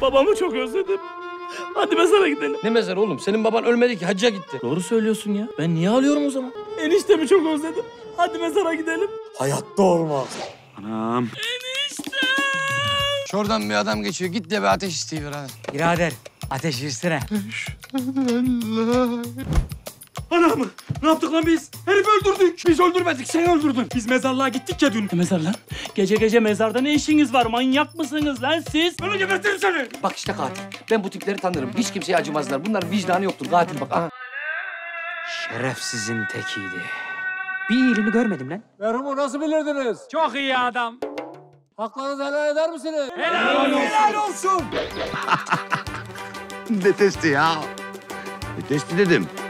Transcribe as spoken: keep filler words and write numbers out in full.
babamı çok özledim. Hadi mezara gidelim. Ne mezarı oğlum? Senin baban ölmedi ki, hacca gitti. Doğru söylüyorsun ya. Ben niye alıyorum o zaman? Eniştemi çok özledim. Hadi mezara gidelim. Hayatta olmaz. Anam. Şuradan bir adam geçiyor. Git de bir ateş isteyiver hadi. Birader ateş versene. Anam. Ne yaptık lan biz? Herifi öldürdük. Biz öldürmedik, sen öldürdün. Biz mezarlığa gittik ya dün. Ne mezar lan? Gece gece mezarda ne işiniz var? Manyak mısınız lan siz? Böyle gebertirim seni. Bak işte katil. Ben bu tipleri tanırım. Hiç kimseye acımazlar. Bunların vicdanı yoktur. Katil bak. Aha. Şerefsizin tekiydi. Bir iyiliğini görmedim lan. Merhumu nasıl bilirdiniz? Çok iyi adam. Haklarınızı helal eder misiniz? Helal olsun. Ne testi ya? Ne testi dedim.